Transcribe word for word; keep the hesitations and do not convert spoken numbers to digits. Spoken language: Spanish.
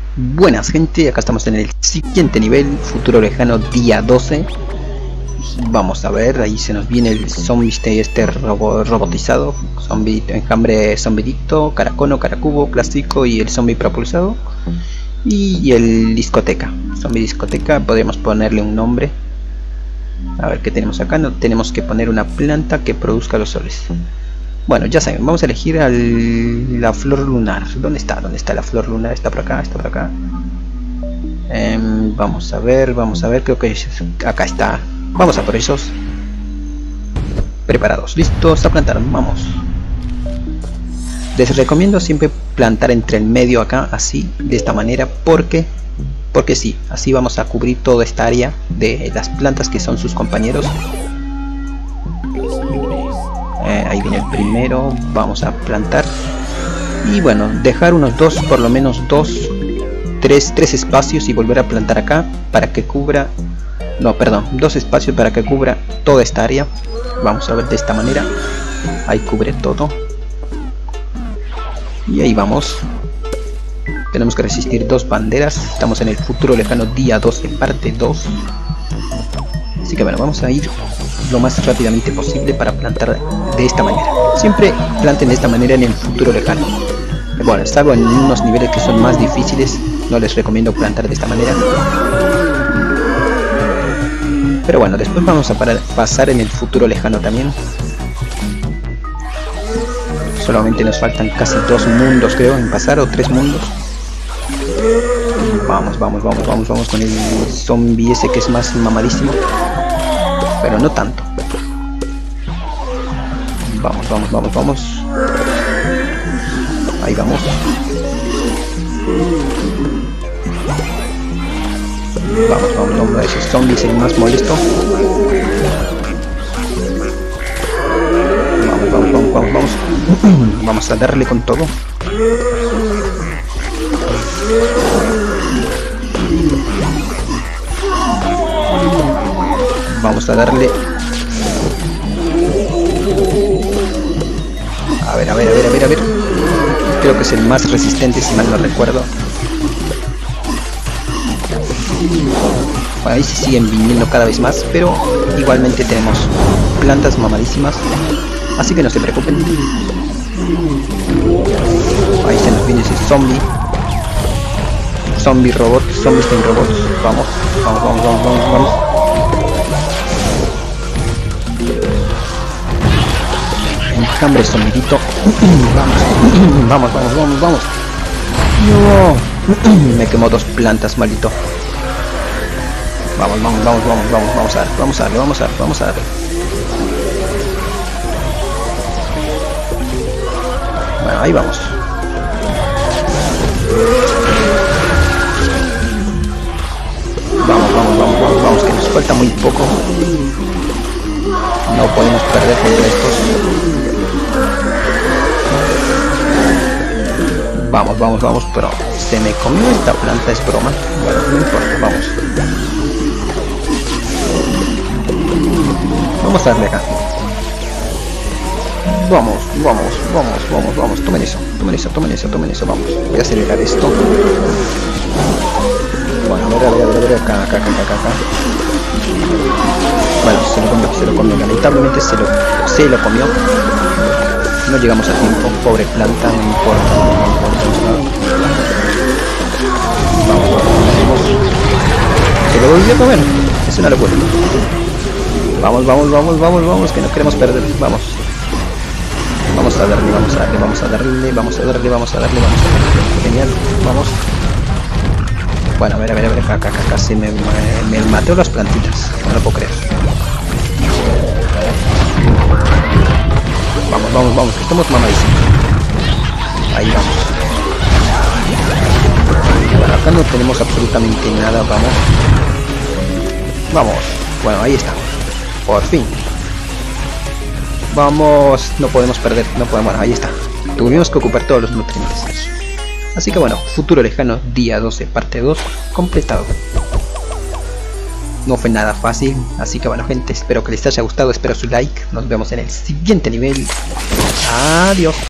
Buenas gente, acá estamos en el siguiente nivel, futuro lejano día doce. Vamos a ver, ahí se nos viene el zombie este robo, robotizado, zombie enjambre zombidito, caracono, caracubo, plástico y el zombie propulsado. Y el discoteca, zombie discoteca, podríamos ponerle un nombre. A ver qué tenemos acá, no tenemos que poner una planta que produzca los soles. Bueno, ya saben, vamos a elegir al, la flor lunar. ¿Dónde está? ¿Dónde está la flor lunar? Está por acá, está por acá. Eh, vamos a ver, vamos a ver, creo que acá está. Vamos a por esos. Preparados, listos a plantar, vamos. Les recomiendo siempre plantar entre el medio acá, así, de esta manera, porque porque sí, así vamos a cubrir toda esta área de las plantas que son sus compañeros. Eh, ahí viene el primero, vamos a plantar y bueno, dejar unos dos, por lo menos dos, tres, tres espacios y volver a plantar acá para que cubra, no, perdón, dos espacios para que cubra toda esta área. Vamos a ver de esta manera, ahí cubre todo y ahí vamos. Tenemos que resistir dos banderas, estamos en el futuro lejano día doce parte dos. Así que bueno, vamos a ir lo más rápidamente posible para plantar de esta manera. Siempre planten de esta manera en el futuro lejano. Bueno, salvo en unos niveles que son más difíciles, no les recomiendo plantar de esta manera. Pero bueno, después vamos a parar, pasar en el futuro lejano también. Solamente nos faltan casi dos mundos, creo, en pasar, o tres mundos. Vamos, vamos, vamos, vamos, vamos con el zombie ese que es más mamadísimo. Pero no tanto. Vamos, vamos, vamos, vamos. Ahí vamos. Vamos, vamos, vamos. Ese zombie es el más molesto. Vamos, vamos, vamos, vamos, vamos. Vamos a darle con todo. Vamos a darle. A ver, a ver, a ver, a ver, a ver. Creo que es el más resistente, si mal no recuerdo. Bueno, ahí se siguen viniendo cada vez más, pero igualmente tenemos plantas mamadísimas, así que no se preocupen. Ahí se nos viene ese zombie. Zombie robot, zombie sin robots. Vamos, vamos, vamos, vamos, vamos, vamos. Enjambre zombidito. Vamos, vamos, vamos, vamos, vamos. No, me quemó dos plantas, maldito. Vamos, vamos, vamos, vamos, vamos, vamos a darle, vamos a darle, vamos a darle, vamos a darle. Bueno, ahí vamos. Vamos, vamos, vamos, vamos, vamos, que nos falta muy poco. No podemos perder contra estos. Vamos, vamos, vamos, pero se me comió esta planta, es broma. Bueno, no importa, vamos. Vamos a darle acá. Vamos, vamos, vamos, vamos, vamos, tomen eso, tomen eso, tomen eso, tomen eso, vamos. Voy a acelerar esto. Bueno, a ver, a ver, a ver, a ver, acá, acá, acá, acá, acá. Bueno, se lo comió, se lo comió, lamentablemente se lo, se lo comió. No llegamos a tiempo, pobre planta, no importa, no importa. Vamos, vamos, vamos. Se lo volvió a comer, es una locura. Vamos, vamos, vamos, vamos, vamos, que no queremos perder, vamos. Vamos a darle, vamos a darle, vamos a darle, vamos a darle, vamos a darle, vamos a darle. Genial, vamos. Bueno, a ver, a ver, a ver, acá, acá, acá, se me, me, me mateo las plantitas, no lo puedo creer. Vamos, vamos, vamos, que estamos mamadísimos. Ahí vamos. Bueno, acá no tenemos absolutamente nada, vamos. Vamos, bueno, ahí está. Por fin. Vamos, no podemos perder, no podemos, bueno, ahí está. Tuvimos que ocupar todos los nutrientes. Así que bueno, futuro lejano día doce parte dos completado. No fue nada fácil, así que bueno gente, espero que les haya gustado, espero su like. Nos vemos en el siguiente nivel. Adiós.